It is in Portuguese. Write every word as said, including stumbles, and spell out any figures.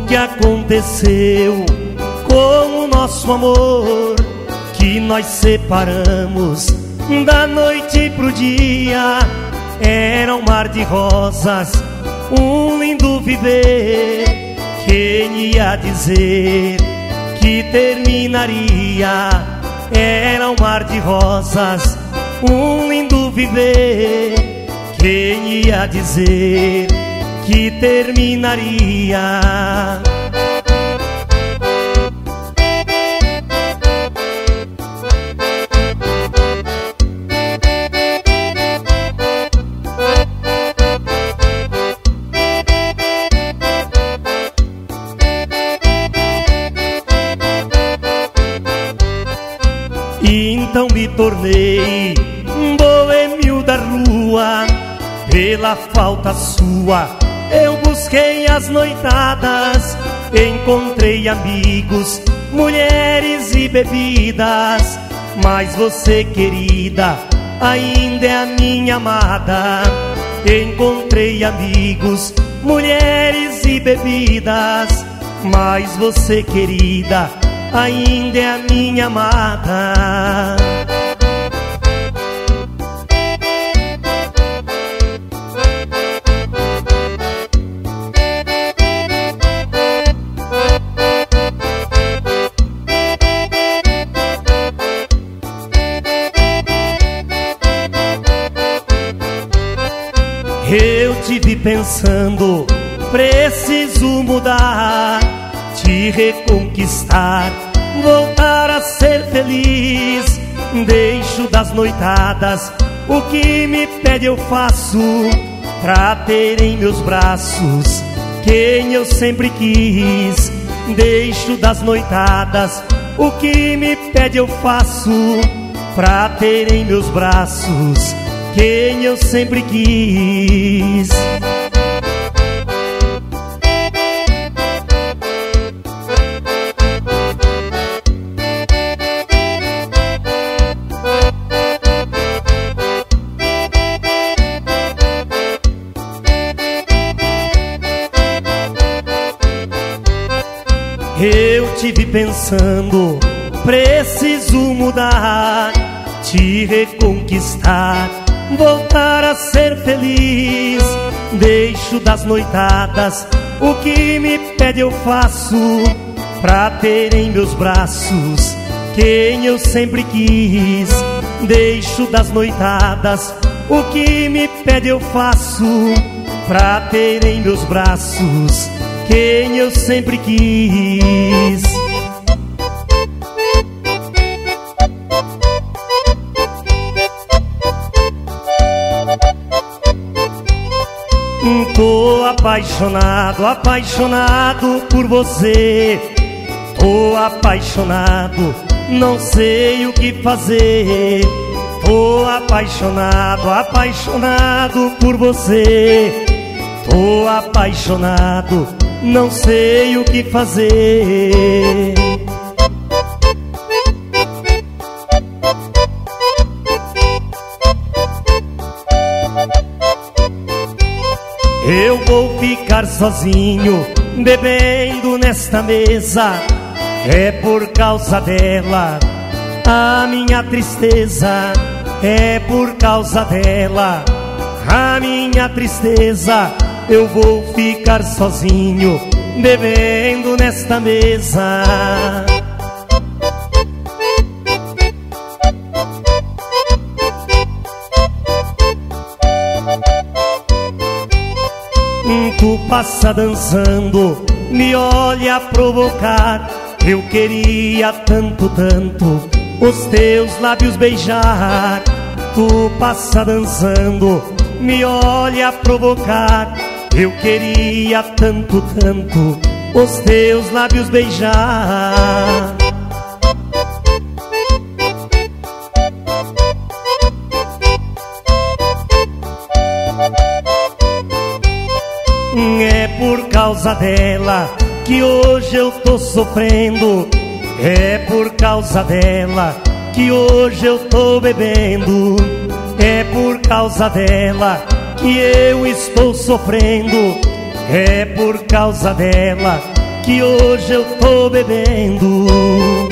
que aconteceu com o nosso amor, que nós separamos da noite pro dia. Era um mar de rosas, um lindo viver. Quem ia dizer que terminaria? Era um mar de rosas, um lindo viver. Quem ia dizer que terminaria? Então me tornei um boêmio da rua. Pela falta sua eu busquei as noitadas. Encontrei amigos, mulheres e bebidas. Mas você, querida, ainda é a minha amada. Encontrei amigos, mulheres e bebidas. Mas você, querida, ainda é a minha amada. Eu te vi pensando, preciso mudar, te reconquistar, voltar a ser feliz. Deixo das noitadas, o que me pede eu faço, pra ter em meus braços quem eu sempre quis. Deixo das noitadas, o que me pede eu faço, pra ter em meus braços quem eu sempre quis. Eu te vi pensando, preciso mudar, te reconquistar, voltar a ser feliz. Deixo das noitadas, o que me pede eu faço, pra ter em meus braços quem eu sempre quis. Deixo das noitadas, o que me pede eu faço, pra ter em meus braços quem eu sempre quis. Tô apaixonado, apaixonado por você. Tô apaixonado, não sei o que fazer. Tô apaixonado, apaixonado por você. Tô apaixonado, não sei o que fazer. Eu vou ficar sozinho, bebendo nesta mesa. É por causa dela a minha tristeza. É por causa dela a minha tristeza. Eu vou ficar sozinho, bebendo nesta mesa. Tu passa dançando, me olha a provocar. Eu queria tanto, tanto os teus lábios beijar. Tu passa dançando, me olha a provocar. Eu queria tanto, tanto os teus lábios beijar. É por causa dela que hoje eu tô sofrendo. É por causa dela que hoje eu tô bebendo. É por causa dela que eu estou sofrendo. É por causa dela que que hoje eu tô bebendo.